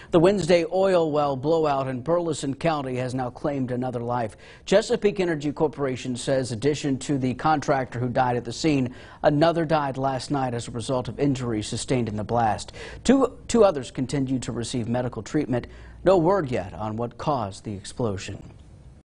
The Wednesday oil well blowout in Burleson County has now claimed another life. Chesapeake Energy Corporation says, in addition to the contractor who died at the scene, another died last night as a result of injuries sustained in the blast. Two others continue to receive medical treatment. No word yet on what caused the explosion.